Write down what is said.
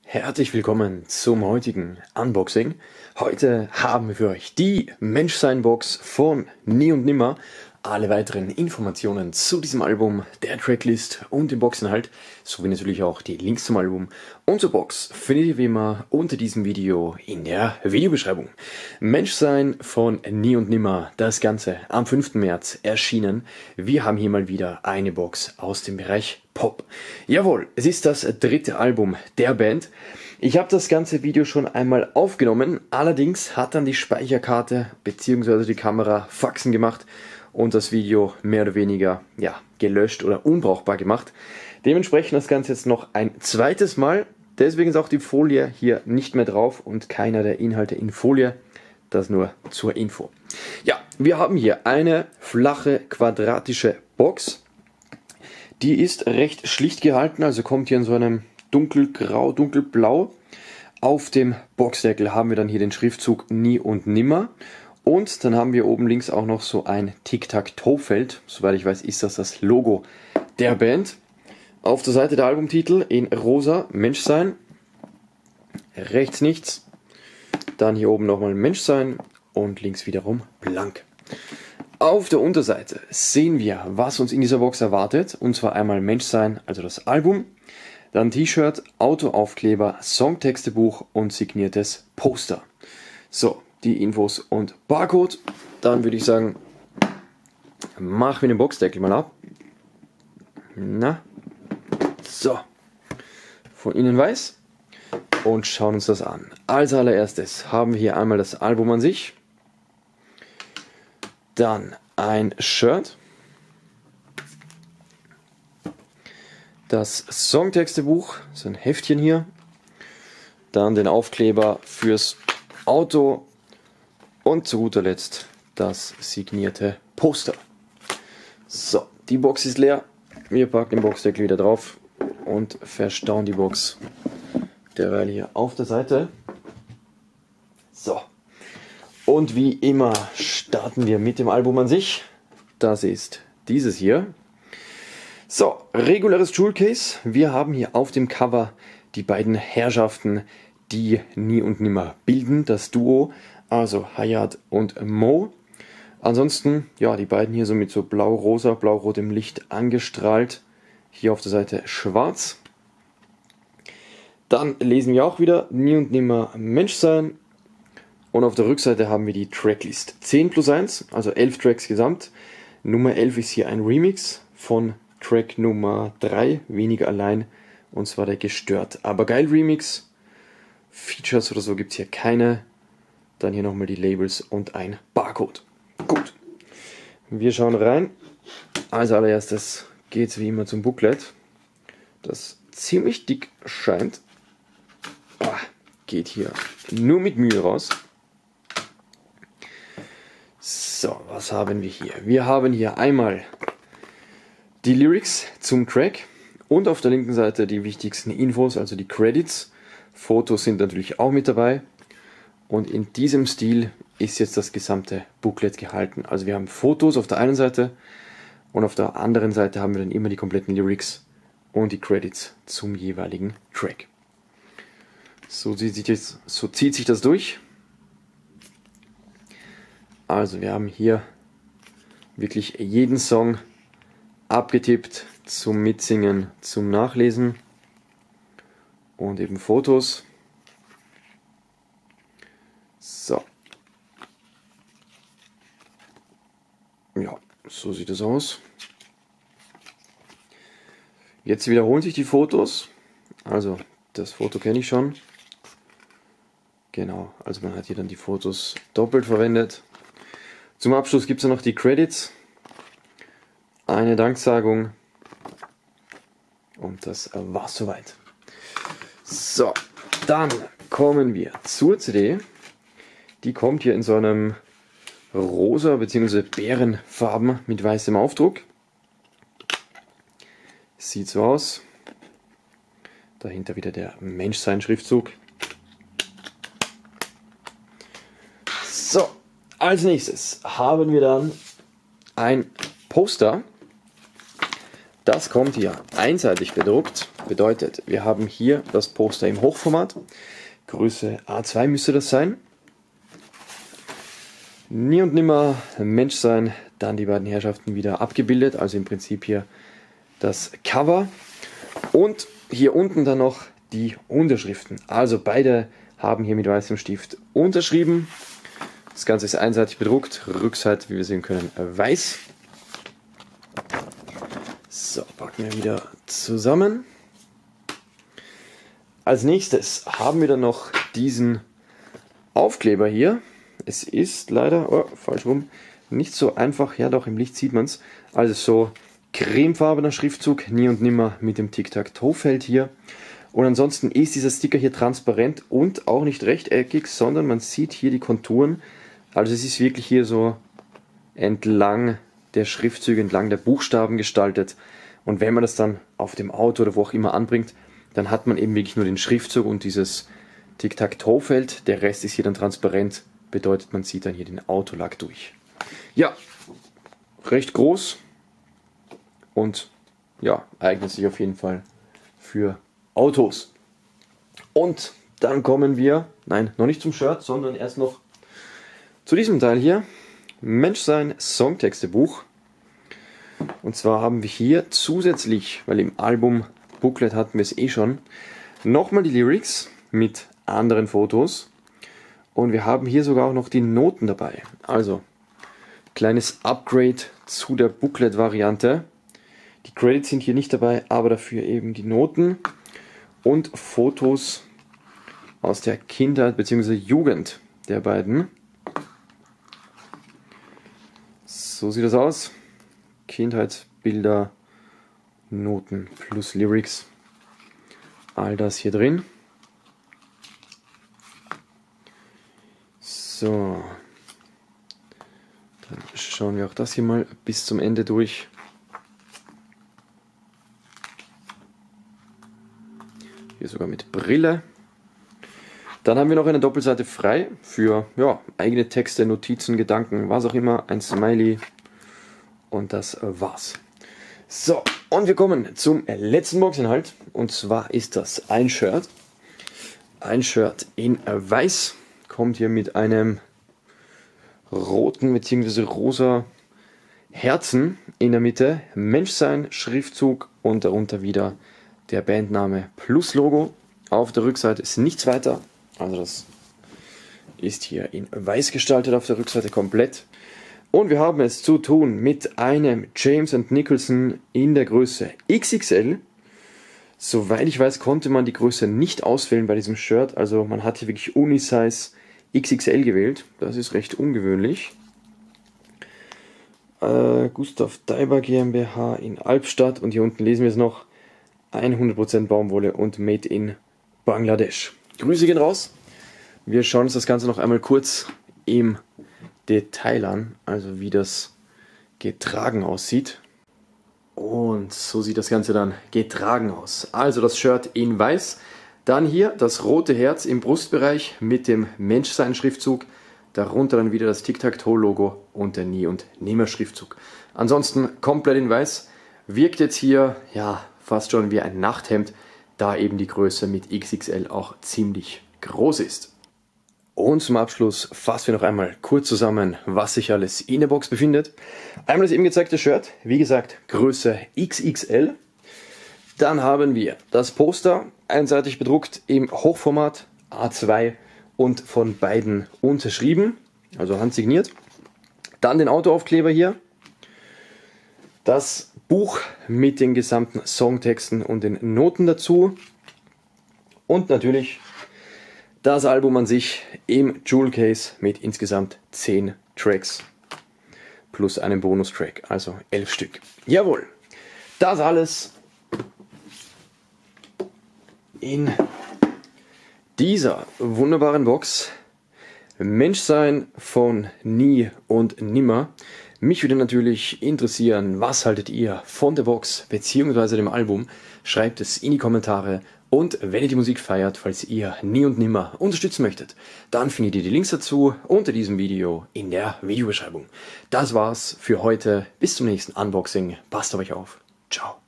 Herzlich willkommen zum heutigen Unboxing. Heute haben wir für euch die Menschsein-Box von Nie und Nimmer. Alle weiteren Informationen zu diesem Album, der Tracklist und dem Boxinhalt, sowie natürlich auch die Links zum Album und zur Box findet ihr wie immer unter diesem Video in der Videobeschreibung. Menschsein von Nie und Nimmer, das Ganze am 5. März erschienen. Wir haben hier mal wieder eine Box aus dem Bereich Pop. Jawohl, es ist das dritte Album der Band. Ich habe das ganze Video schon einmal aufgenommen, allerdings hat dann die Speicherkarte bzw. die Kamera Faxen gemacht und das Video mehr oder weniger gelöscht oder unbrauchbar gemacht. Dementsprechend das Ganze jetzt noch ein zweites Mal. Deswegen ist auch die Folie hier nicht mehr drauf und keiner der Inhalte in Folie. Das nur zur Info. Ja, wir haben hier eine flache quadratische Box. Die ist recht schlicht gehalten, also kommt hier in so einem dunkelgrau, dunkelblau. Auf dem Boxdeckel haben wir dann hier den Schriftzug Nie und Nimmer. Und dann haben wir oben links auch noch so ein Tic-Tac-Toe-Feld. Soweit ich weiß, ist das Logo der Band. Auf der Seite der Albumtitel in rosa Menschsein. Rechts nichts. Dann hier oben nochmal Menschsein und links wiederum blank. Auf der Unterseite sehen wir, was uns in dieser Box erwartet. Und zwar einmal Menschsein, also das Album. Dann T-Shirt, Autoaufkleber, Songtextebuch und signiertes Poster. So, die Infos und Barcode. Dann würde ich sagen, machen wir den Boxdeckel mal ab. Na, so, von innen weiß und schauen uns das an. Als allererstes haben wir hier einmal das Album an sich, dann ein Shirt, das Songtextebuch, so ein Heftchen hier, dann den Aufkleber fürs Auto und zu guter Letzt das signierte Poster. So, die Box ist leer. Wir packen den Boxdeckel wieder drauf und verstauen die Box derweil hier auf der Seite. So, und wie immer starten wir mit dem Album an sich. Das ist dieses hier. So, reguläres Jewel-Case. Wir haben hier auf dem Cover die beiden Herrschaften, die Nie und Nimmer bilden, das Duo, also Hayat und Mo. Ansonsten, ja, die beiden hier so mit so blau-rosa, blau-rotem Licht angestrahlt. Hier auf der Seite schwarz. Dann lesen wir auch wieder Nie und Nimmer Menschsein. Und auf der Rückseite haben wir die Tracklist 10+1, also 11 Tracks gesamt. Nummer 11 ist hier ein Remix von Track Nummer 3, Weniger allein. Und zwar der Gestört aber geil Remix. Features oder so gibt es hier keine. Dann hier nochmal die Labels und ein Barcode. Gut, wir schauen rein. Als allererstes geht es wie immer zum Booklet, das ziemlich dick scheint. Geht hier nur mit Mühe raus. So, was haben wir hier? Wir haben hier einmal die Lyrics zum Track und auf der linken Seite die wichtigsten Infos, also die Credits. Fotos sind natürlich auch mit dabei. Und in diesem Stil ist jetzt das gesamte Booklet gehalten. Also wir haben Fotos auf der einen Seite und auf der anderen Seite haben wir dann immer die kompletten Lyrics und die Credits zum jeweiligen Track. So zieht sich das durch. Also wir haben hier wirklich jeden Song abgetippt zum Mitsingen, zum Nachlesen und eben Fotos. So. Ja, so sieht es aus. Jetzt wiederholen sich die Fotos. Also, das Foto kenne ich schon. Genau, also man hat hier dann die Fotos doppelt verwendet. Zum Abschluss gibt es noch die Credits. Eine Danksagung. Und das war's soweit. So, dann kommen wir zur CD. Die kommt hier in so einem rosa bzw. Bärenfarben mit weißem Aufdruck. Sieht so aus. Dahinter wieder der Menschsein-Schriftzug. So, als nächstes haben wir dann ein Poster. Das kommt hier einseitig bedruckt Bedeutet, wir haben hier das Poster im Hochformat. Größe A2 müsste das sein. Nie und nimmer Menschsein, dann die beiden Herrschaften wieder abgebildet, also im Prinzip hier das Cover. Und hier unten dann noch die Unterschriften. Also beide haben hier mit weißem Stift unterschrieben. Das Ganze ist einseitig bedruckt, Rückseite, wie wir sehen können, weiß. So, packen wir wieder zusammen. Als nächstes haben wir dann noch diesen Aufkleber hier. Es ist leider, falsch rum, nicht so einfach. Ja, doch, im Licht sieht man es. Also so cremefarbener Schriftzug, nie und nimmer mit dem Tic-Tac-Toe-Feld hier. Und ansonsten ist dieser Sticker hier transparent und auch nicht rechteckig, sondern man sieht hier die Konturen. Also es ist wirklich hier so entlang der Schriftzüge, entlang der Buchstaben gestaltet. Und wenn man das dann auf dem Auto oder wo auch immer anbringt, dann hat man eben wirklich nur den Schriftzug und dieses Tic-Tac-Toe-Feld. Der Rest ist hier dann transparent, bedeutet man sieht dann hier den Autolack durch. Ja, recht groß und ja, eignet sich auf jeden Fall für Autos. Und dann kommen wir, nein, noch nicht zum Shirt, sondern erst noch zu diesem Teil hier. Menschsein Songtextebuch. Und zwar haben wir hier zusätzlich, weil im Album Booklet hatten wir es eh schon, nochmal die Lyrics mit anderen Fotos. Und wir haben hier sogar auch noch die Noten dabei. Also, kleines Upgrade zu der Booklet-Variante. Die Credits sind hier nicht dabei, aber dafür eben die Noten und Fotos aus der Kindheit bzw. Jugend der beiden. So sieht das aus. Kindheitsbilder, Noten plus Lyrics. All das hier drin. So. Dann schauen wir auch das hier mal bis zum Ende durch. Hier sogar mit Brille. Dann haben wir noch eine Doppelseite frei für ja, eigene Texte, Notizen, Gedanken, was auch immer, ein Smiley und das war's. So, und wir kommen zum letzten Boxinhalt und zwar ist das ein Shirt. Ein Shirt in weiß, kommt hier mit einem roten bzw. rosa Herzen in der Mitte, Menschsein, Schriftzug und darunter wieder der Bandname plus Logo. Auf der Rückseite ist nichts weiter. Also das ist hier in weiß gestaltet auf der Rückseite komplett. Und wir haben es zu tun mit einem James & Nicholson in der Größe XXL. Soweit ich weiß, konnte man die Größe nicht auswählen bei diesem Shirt. Also man hat hier wirklich Unisize XXL gewählt. Das ist recht ungewöhnlich. Gustav Daiber GmbH in Albstadt. Und hier unten lesen wir es noch. 100% Baumwolle und Made in Bangladesch. Grüße gehen raus. Wir schauen uns das Ganze noch einmal kurz im Detail an, also wie das getragen aussieht. Und so sieht das Ganze dann getragen aus. Also das Shirt in weiß, dann hier das rote Herz im Brustbereich mit dem Menschsein-Schriftzug, darunter dann wieder das Tic-Tac-Toe-Logo und der Nie- und Nimmer-Schriftzug. Ansonsten komplett in weiß, wirkt jetzt hier ja fast schon wie ein Nachthemd, da eben die Größe mit XXL auch ziemlich groß ist. Und zum Abschluss fassen wir noch einmal kurz zusammen, was sich alles in der Box befindet. Einmal das eben gezeigte Shirt, wie gesagt Größe XXL. Dann haben wir das Poster, einseitig bedruckt im Hochformat A2 und von beiden unterschrieben, also handsigniert. Dann den Autoaufkleber hier. Das Buch mit den gesamten Songtexten und den Noten dazu. Und natürlich das Album an sich im Jewel Case mit insgesamt 10 Tracks plus einem Bonustrack, also 11 Stück. Jawohl, das alles in dieser wunderbaren Box. Menschsein von Nie und Nimmer. Mich würde natürlich interessieren, was haltet ihr von der Box bzw. dem Album? Schreibt es in die Kommentare. Und wenn ihr die Musik feiert, falls ihr Nie und Nimmer unterstützen möchtet, dann findet ihr die Links dazu unter diesem Video in der Videobeschreibung. Das war's für heute. Bis zum nächsten Unboxing. Passt auf euch auf. Ciao.